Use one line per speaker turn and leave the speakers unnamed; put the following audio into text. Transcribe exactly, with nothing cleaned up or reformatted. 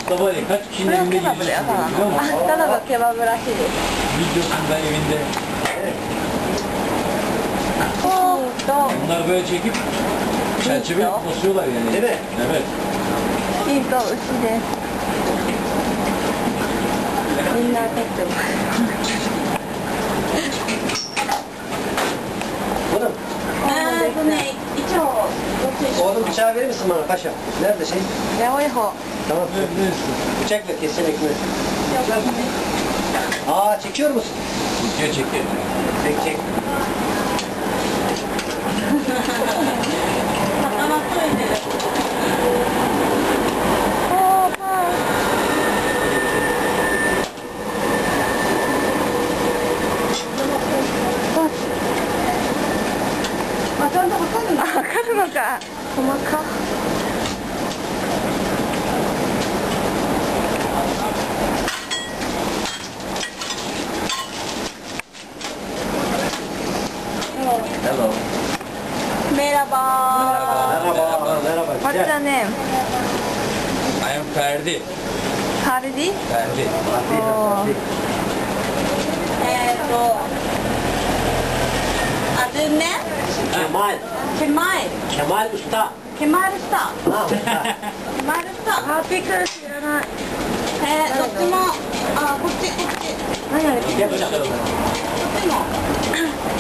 Mustafa Ali kaç
こ
kişinin
れは
evinde
ケバブだよ、
gidiyorsun
ただ
biliyor
の。あ、
musun?
ただのケバブらしいです。
Videosunda evinde.
コーンと
Bunlar böyle çekip çerçeve
Video.
basıyorlar yani.
Değil mi?
Evet.
金と牛です。みんなペット。
Oğlum,
えーとね、一応、
oğlum bıçağı verir misin bana paşa? Nerede şey?
青い方。
Tamam. Bıçakla keseceğim ekmeği. Aa çekiyor musun?
Video çekiyor.
Çek çek.
おー、パン。あ、ちゃんと測るの？あ、測るのか。細か。
Hello.
Merhaba.
Merhaba. Merhaba.
What's your
Gel.
name?
I am Ferdi.
Ferdi?
Ferdi.
Oh.
えーと、アドゥネ、
Kemal.
ケマイル、
Kemal Usta.
ケマルスタ、
Ha, usta.
ケマルスタ。
あ、ピクル知らない。
えー、どっちも、あ、こっち、こっち、こっ
何あれ？
Gel bıçak.
ちも。